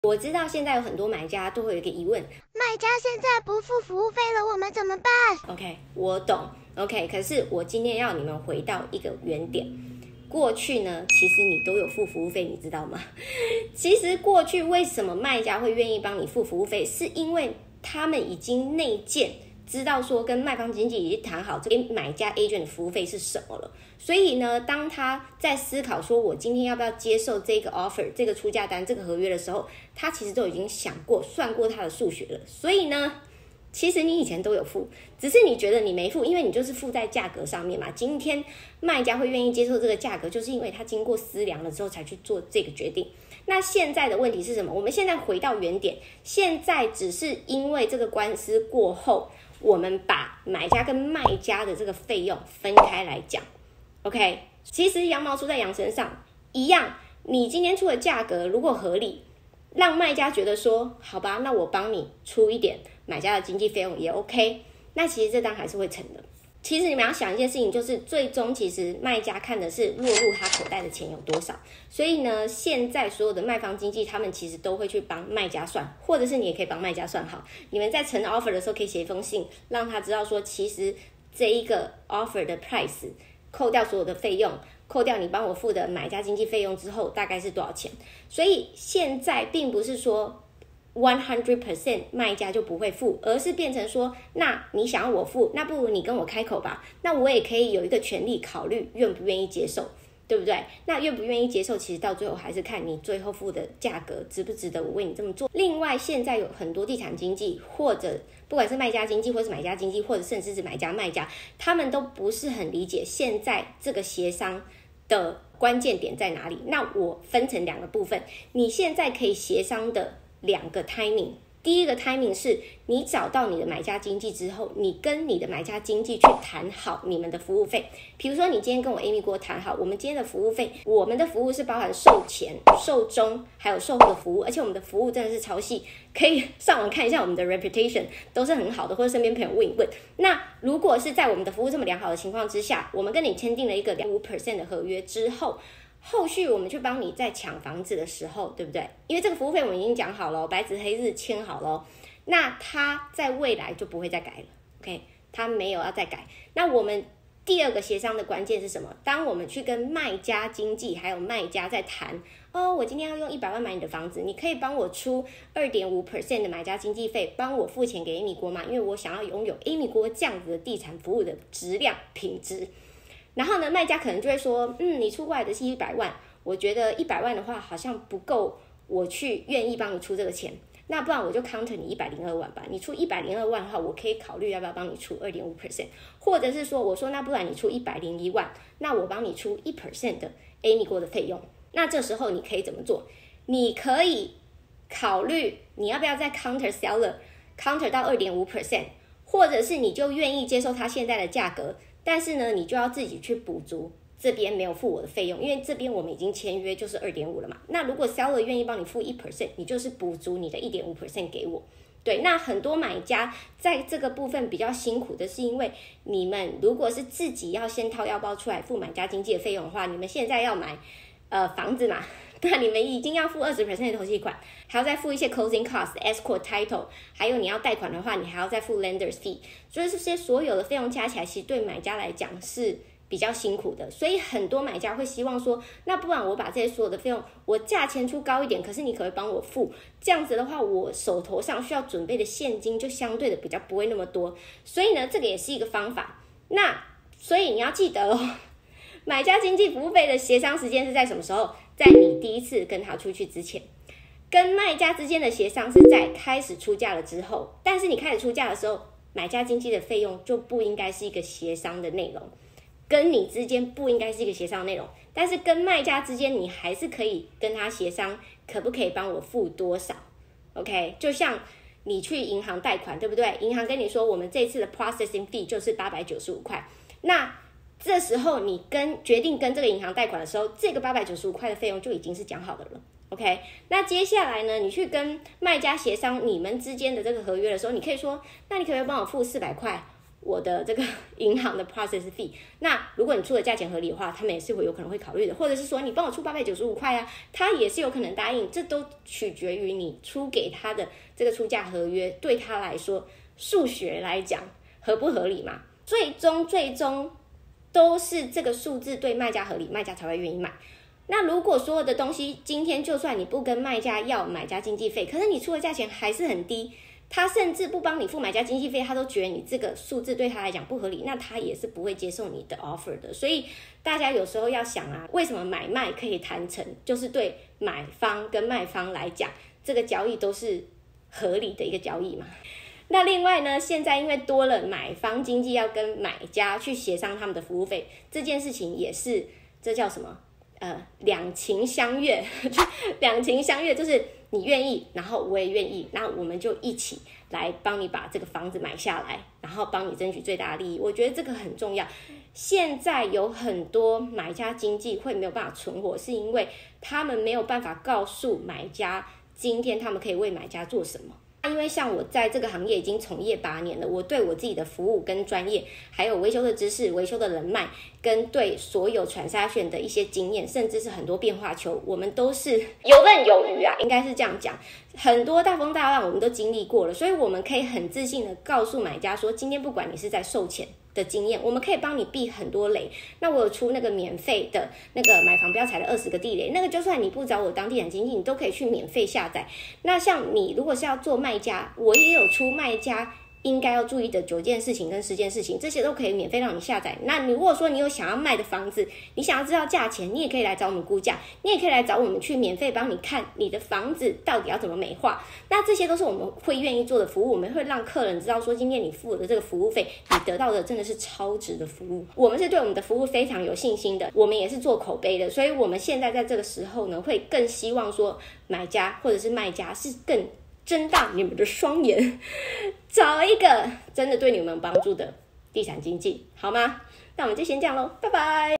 我知道现在有很多买家都会有一个疑问， 卖家现在不付服务费了，我们怎么办 ？OK， 我懂。OK， 可是我今天要你们回到一个原点。过去呢，其实你都有付服务费，你知道吗？其实过去为什么卖家会愿意帮你付服务费，是因为他们已经内建知道说跟卖方经纪已经谈好这个买家 agent 的服务费是什么了。所以呢，当他在思考说我今天要不要接受这个 offer 这个出价单这个合约的时候，他其实都已经想过算过他的数学了。所以呢，其实你以前都有付，只是你觉得你没付，因为你就是付在价格上面嘛。今天卖家会愿意接受这个价格，就是因为他经过思量了之后才去做这个决定。那现在的问题是什么？我们现在回到原点，现在只是因为这个官司过后，我们把买家跟卖家的这个费用分开来讲。OK， 其实羊毛出在羊身上一样，你今天出的价格如果合理，让卖家觉得说好吧，那我帮你出一点买家的经纪费用也 OK， 那其实这单还是会成的。其实你们要想一件事情，就是最终其实卖家看的是落入他口袋的钱有多少。所以呢，现在所有的卖方经纪他们其实都会去帮卖家算，或者是你也可以帮卖家算好。你们在成 offer 的时候可以写一封信，让他知道说其实这一个 offer 的 price 扣掉所有的费用，扣掉你帮我付的买家经纪费用之后大概是多少钱。所以现在并不是说100% 卖家就不会付，而是变成说，那你想要我付，那不如你跟我开口吧，那我也可以有一个权利考虑愿不愿意接受，对不对？那愿不愿意接受，其实到最后还是看你最后付的价格值不值得我为你这么做。另外，现在有很多地产经纪，或者不管是卖家经纪，或是买家经纪，或者甚至是买家卖家，他们都不是很理解现在这个协商的关键点在哪里。那我分成两个部分，你现在可以协商的两个 timing。 第一个 timing 是你找到你的买家经纪之后，你跟你的买家经纪去谈好你们的服务费。比如说你今天跟我 Amy 郭谈好，我们今天的服务费，我们的服务是包含售前、售中还有售后的服务，而且我们的服务真的是超细，可以上网看一下我们的 reputation 都是很好的，或者身边朋友问一问。那如果是在我们的服务这么良好的情况之下，我们跟你签订了一个 5% 的合约之后，后续我们去帮你在抢房子的时候，对不对？因为这个服务费我们已经讲好了，白纸黑字签好了，那它在未来就不会再改了 OK， 它没有要再改。那我们第二个协商的关键是什么？当我们去跟卖家经纪还有卖家在谈，我今天要用100万买你的房子，你可以帮我出 2.5% 的买家经纪费，帮我付钱给 Amy 郭嘛，因为我想要拥有 Amy 郭这样子的地产服务的质量品质。然后呢，卖家可能就会说，你出过来的是100万，我觉得100万的话好像不够，我去愿意帮你出这个钱，那不然我就 counter 你102万吧，你出102万的话，我可以考虑要不要帮你出 2.5%， 或者是说我说那不然你出101万，那我帮你出 1% 的 Amy 郭的费用。那这时候你可以怎么做？你可以考虑你要不要再 counter seller counter 到 2.5%， 或者是你就愿意接受他现在的价格，但是呢，你就要自己去补足这边没有付我的费用，因为这边我们已经签约就是 2.5 了嘛。那如果 seller 愿意帮你付 1%， 你就是补足你的 1.5% 给我。对，那很多买家在这个部分比较辛苦的是，因为你们如果是自己要先掏腰包出来付买家经纪的费用的话，你们现在要买房子嘛，那你们已经要付 20% 的头期款，还要再付一些 closing cost、escort title， 还有你要贷款的话，你还要再付 lenders fee， 所以这些所有的费用加起来，其实对买家来讲是比较辛苦的。所以很多买家会希望说，那不然我把这些所有的费用，我价钱出高一点，可是你可不可以帮我付？这样子的话，我手头上需要准备的现金就相对的比较不会那么多。所以呢，这个也是一个方法。那所以你要记得买家经纪服务费的协商时间是在什么时候？在你第一次跟他出去之前。跟卖家之间的协商是在开始出价了之后，但是你开始出价的时候，买家经纪的费用就不应该是一个协商的内容，跟你之间不应该是一个协商的内容，但是跟卖家之间你还是可以跟他协商，可不可以帮我付多少 OK， 就像你去银行贷款，对不对？银行跟你说我们这次的 processing fee 就是895块，那这时候你决定跟这个银行贷款的时候，这个895块的费用就已经是讲好的了 OK， 那接下来呢，你去跟卖家协商你们之间的这个合约的时候，你可以说，那你可不可以帮我付400块？ 我的这个银行的 process fee。那如果你出的价钱合理的话，他们也是会有可能会考虑的，或者是说你帮我出895块啊，他也是有可能答应，这都取决于你出给他的这个出价合约对他来说，数学来讲合不合理嘛？最终都是这个数字对卖家合理，卖家才会愿意买。那如果所有的东西今天就算你不跟卖家要买家经纪费，可是你出的价钱还是很低，他甚至不帮你付买家经纪费，他都觉得你这个数字对他来讲不合理，那他也是不会接受你的 offer 的。所以大家有时候要想啊，为什么买卖可以谈成，就是对买方跟卖方来讲，这个交易都是合理的一个交易嘛。那另外呢，现在因为多了买方经纪要跟买家去协商他们的服务费，这件事情也是，这叫什么？两情相悦，两情相悦就是你愿意，然后我也愿意，那我们就一起来帮你把这个房子买下来，然后帮你争取最大的利益。我觉得这个很重要。现在有很多买家经纪会没有办法存活，是因为他们没有办法告诉买家今天他们可以为买家做什么。因为像我在这个行业已经从业8年了，我对我自己的服务跟专业，还有维修的知识、维修的人脉，跟对所有transaction的一些经验，甚至是很多变化球，我们都是游刃有余啊，应该是这样讲。很多大风大浪我们都经历过了，所以我们可以很自信的告诉买家说，今天不管你是在售前的经验，我们可以帮你避很多雷。那我有出那个免费的那个买房不要踩的20个地雷，那个就算你不找我当地产经纪，你都可以去免费下载。那像你如果是要做卖家，我也有出卖家应该要注意的9件事情跟10件事情，这些都可以免费让你下载。那你如果说你有想要卖的房子，你想要知道价钱，你也可以来找我们估价，你也可以来找我们去免费帮你看你的房子到底要怎么美化。那这些都是我们会愿意做的服务，我们会让客人知道说，今天你付的这个服务费，你得到的真的是超值的服务。我们是对我们的服务非常有信心的，我们也是做口碑的，所以我们现在在这个时候呢，会更希望说买家或者是卖家是更睁大你们的双眼，找一个真的对你们有帮助的地产经纪，好吗？那我们就先这样咯，拜拜。